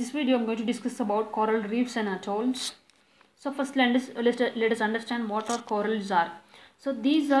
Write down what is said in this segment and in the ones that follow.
this video I'm going to discuss about coral reefs and atolls. So first let us understand what our corals are. So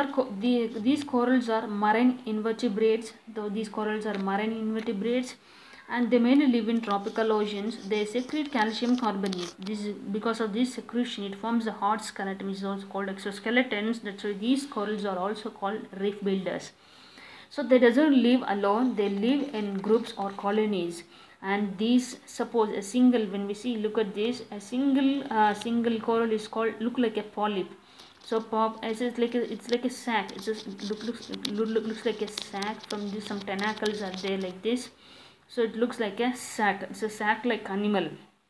these corals are marine invertebrates. Though these corals are marine invertebrates and they mainly live in tropical oceans. They secrete calcium carbonate. Because of this secretion it forms a hard skeleton, which is also called exoskeletons. That's why these corals are also called reef builders. So they doesn't live alone, they live in groups or colonies. And these, suppose a single, when we see, look at this, a single coral is called, look like a polyp. So it's like a sac. It just looks like a sac. From this some tentacles are there like this. So it looks like a sac. It's a sac like animal.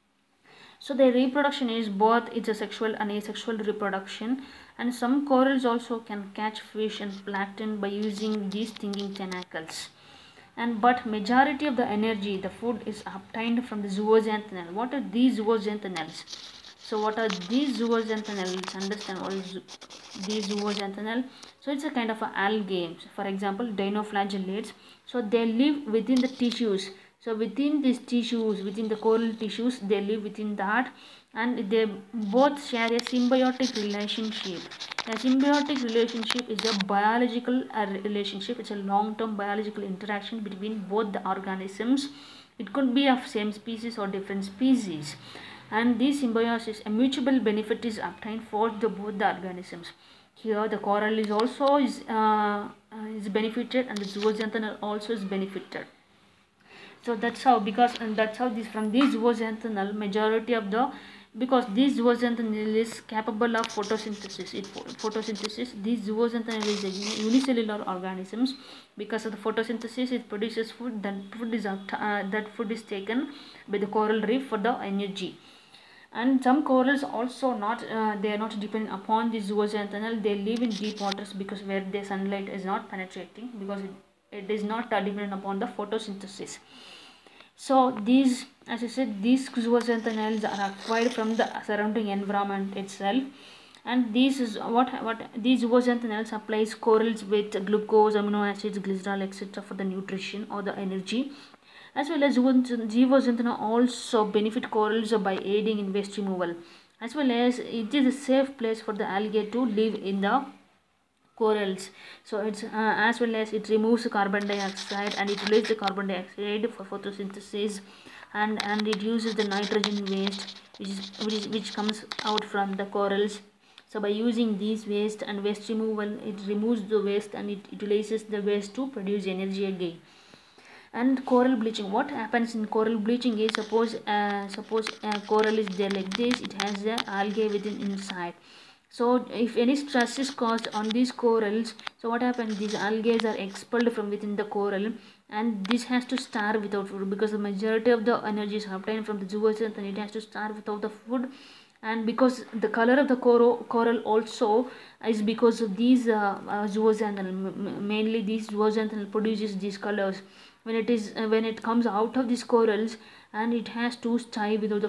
So their reproduction is both, it's a sexual and asexual reproduction, and some corals also can catch fish and plankton by using these stinging tentacles. But majority of the energy, the food, is obtained from the zooxanthellae. What are these zooxanthellae? So what are these zooxanthellae? Let's understand what is these zooxanthellae. So it's a kind of a algae. For example, dinoflagellates. So they live within the tissues. So within these tissues, within the coral tissues, they live within that, and they both share a symbiotic relationship. A symbiotic relationship is a biological relationship. It's a long-term biological interaction between both the organisms. It could be of same species or different species. And this symbiosis, a mutual benefit is obtained for both the organisms. Here the coral is also is benefited, and the zooxanthellae also is benefited. So that's how, this from these zooxanthellae majority of the, because these zooxanthellae is capable of photosynthesis. These zooxanthellae is unicellular organisms. Because of the photosynthesis, it produces food. That food is taken by the coral reef for the energy. And some corals also they are not dependent upon these zooxanthellae. They live in deep waters because where the sunlight is not penetrating, because it is not dependent upon the photosynthesis. So these, as I said, these zooxanthellae are acquired from the surrounding environment itself, and this is what these zooxanthellae supplies corals with glucose, amino acids, glycerol, etc. for the nutrition or the energy. As well as zooxanthellae also benefit corals by aiding in waste removal, as well as it is a safe place for the algae to live in the corals. So it's as well as it removes carbon dioxide, and it releases the carbon dioxide for photosynthesis, and it uses the nitrogen waste which comes out from the corals. So by using these waste and waste removal, it removes the waste and it utilizes the waste to produce energy again. And coral bleaching, what happens in coral bleaching is, suppose coral is there like this, it has the algae within inside. So if any stress is caused on these corals, so what happens, these algae are expelled from within the coral, and this has to starve without food, because the majority of the energy is obtained from the zooxanthellae, and it has to starve without the food. And because the color of the coral also is because of these zooxanthellae, mainly these zooxanthellae produces these colors when it comes out of these corals, and it has to starve without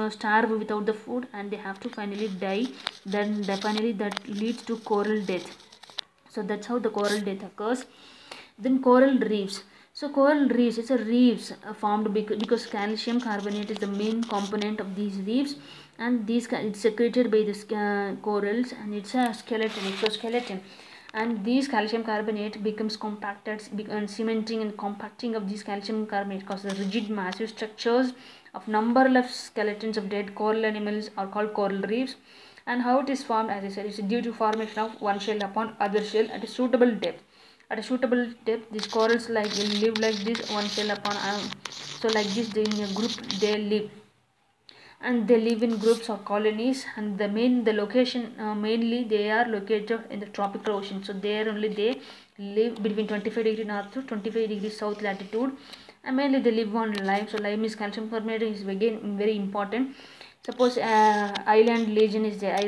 the food, and they have to finally die. Then finally that leads to coral death. So that's how the coral death occurs. Then coral reefs. So coral reefs, it's a reefs formed because calcium carbonate is the main component of these reefs, and it's secreted by the corals, and it's a exoskeleton. And these calcium carbonate becomes compacted, and cementing and compacting of these calcium carbonate causes rigid massive structures of numberless skeletons of dead coral animals are called coral reefs. And how it is formed, as I said, it's due to formation of one shell upon other shell at a suitable depth. At a suitable depth, these corals will live like this, one shell upon so like this, in a group they live, and they live in groups or colonies. And the location, mainly they are located in the tropical ocean. So there only they live between 25 degree north to 25 degree south latitude, and mainly they live on lime. So lime is calcium carbonate, is again very important. Suppose island region is there,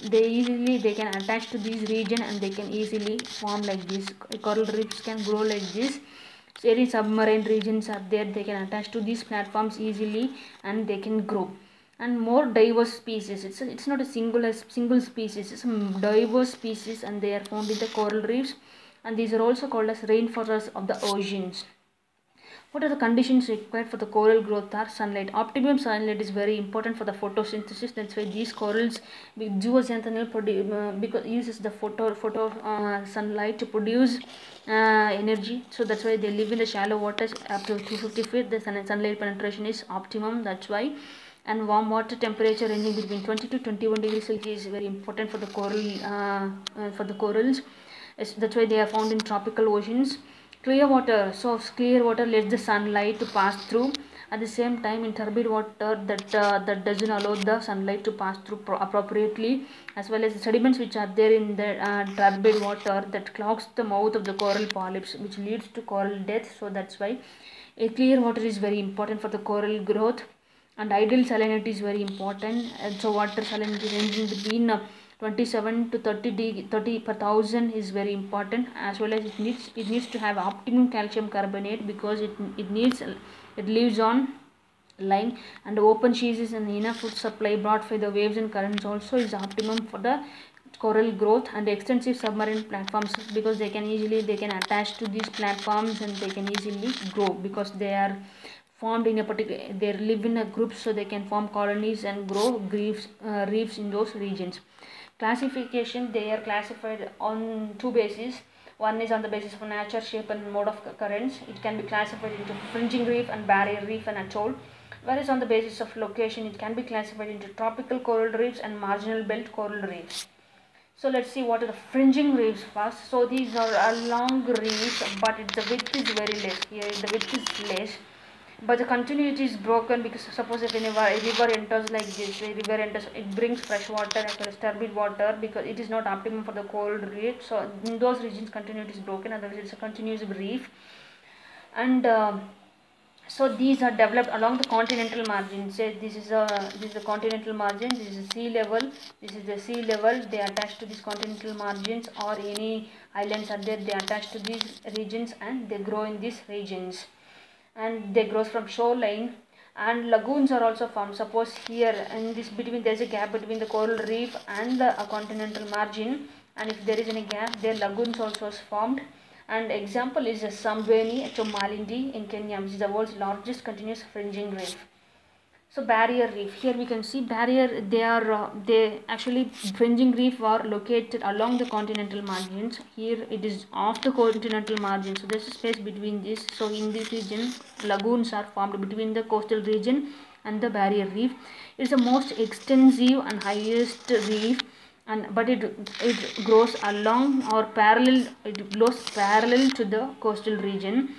they can attach to this region, and they can easily form like this. Coral reefs can grow like this. So any submarine regions are there, they can attach to these platforms easily, and they can grow. And more diverse species, it's not a single species, it's a diverse species, and they are found in the coral reefs, and these are also called as rainforests of the oceans. What are the conditions required for the coral growth? Are sunlight. Optimum sunlight is very important for the photosynthesis. That's why these corals with zooxanthellae because uses the photo sunlight to produce energy. So that's why they live in the shallow waters up to 250 feet. The sunlight penetration is optimum. That's why. And warm water temperature ranging between 20 to 21 degrees Celsius is very important for the corals. That's why they are found in tropical oceans. Clear water, so clear water lets the sunlight to pass through. At the same time, in turbid water, that doesn't allow the sunlight to pass through appropriately, as well as the sediments which are there in the turbid water that clogs the mouth of the coral polyps, which leads to coral death. So that's why a clear water is very important for the coral growth, and ideal salinity is very important. And so water salinity ranging between 27 to 30 per thousand is very important, as well as it needs to have optimum calcium carbonate, because it lives on line and open seas, and enough food supply brought by the waves and currents also is optimum for the coral growth. And extensive submarine platforms, because they can attach to these platforms and they can easily grow, because they are formed in a particular, they live in a group, so they can form colonies and grow reefs in those regions. Classification, they are classified on two bases. One is on the basis of nature, shape and mode of currents. It can be classified into fringing reef and barrier reef and atoll. Whereas on the basis of location, it can be classified into tropical coral reefs and marginal belt coral reefs. So let's see what are the fringing reefs first. So these are long reefs, but the width is very less. Here the width is less, but the continuity is broken, because suppose if a river enters like this, it brings fresh water as well as turbid water, because it is not optimum for the coral reef. So in those regions continuity is broken, otherwise it's a continuous reef. And so these are developed along the continental margin. Say this is the continental margin, this is sea level, this is the sea level. They attach to these continental margins, or any islands are there, they attach to these regions and they grow in these regions, and they grow from shoreline. And lagoons are also formed. Suppose here in this between, there is a gap between the coral reef and the continental margin, and if there is any gap, there lagoons also is formed. And example is Sambweni to Malindi in Kenya, which is the world's largest continuous fringing reef. So barrier reef, here we can see barrier, they actually fringing reef are located along the continental margins. Here it is off the continental margin, so there's a space between this. So in this region, lagoons are formed between the coastal region and the barrier reef. It is the most extensive and highest reef, but it grows along or parallel, it grows parallel to the coastal region,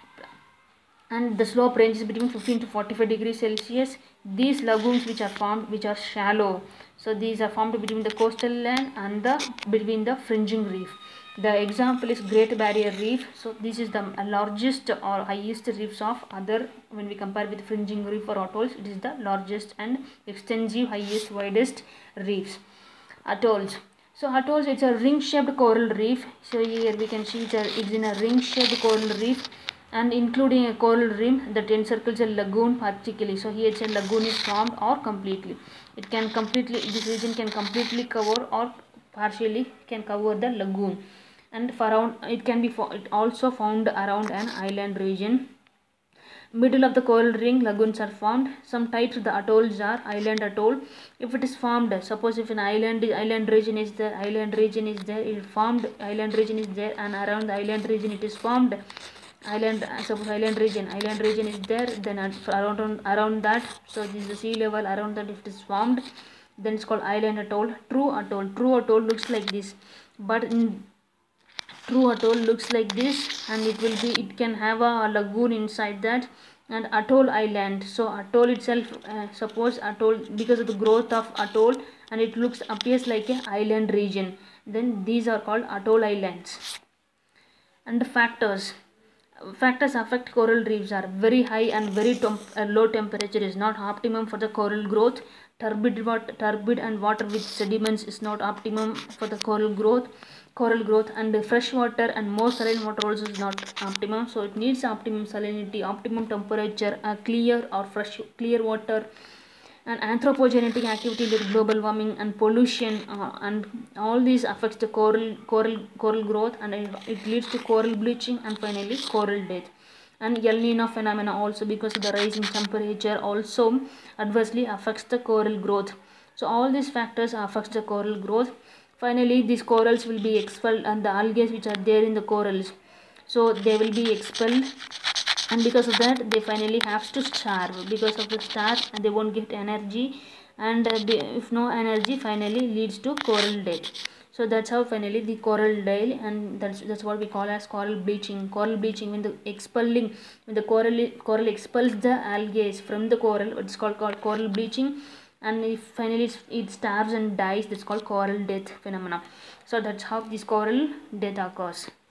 and the slope ranges between 15 to 45 degrees Celsius. These lagoons which are formed, which are shallow, so these are formed between the coastal land and between the fringing reef. The example is Great Barrier Reef. So this is the largest or highest reefs of other, when we compare with fringing reef or atolls, it is the largest and extensive, highest, widest reefs. Atolls. So atolls, it's a ring-shaped coral reef. So here we can see it's in a ring-shaped coral reef, and including a coral rim that encircles a lagoon partially. So here it's a lagoon is formed, or completely. It can completely, this region can completely cover or partially can cover the lagoon. And it also found around an island region. Middle of the coral ring, lagoons are formed. Some types of the atolls are island atoll. If it is formed, suppose if an island region is there, it formed island region is there, and around the island region it is formed. Suppose island region is there, then around that, so this is the sea level, around that if it is formed, then it's called island atoll. True atoll looks like this, but in true atoll looks like this, and it can have a lagoon inside that. And atoll island, so atoll itself, suppose atoll, because of the growth of atoll, and it appears like a island region, then these are called atoll islands. And the factors affect coral reefs are very high and very low temperature is not optimum for the coral growth. Turbid and water with sediments is not optimum for the coral growth, and the fresh water and more saline water also is not optimum. So it needs optimum salinity, optimum temperature, clear water. And anthropogenetic activity like global warming and pollution, and all these affects the coral growth, and it leads to coral bleaching and finally coral death. And El Nino phenomena also, because of the rising temperature, also adversely affects the coral growth. So all these factors affects the coral growth. Finally, these corals will be expelled, and the algae which are there in the corals, so they will be expelled, and because of that they finally have to starve. Because of the starve, and they won't get energy, and if no energy, finally leads to coral death. So that's how finally the coral die, and that's what we call as coral bleaching. Coral bleaching, when the expelling, when the coral expels the algae from the coral, it's called coral bleaching. And if finally it starves and dies, that's called coral death phenomena. So that's how this coral death occurs.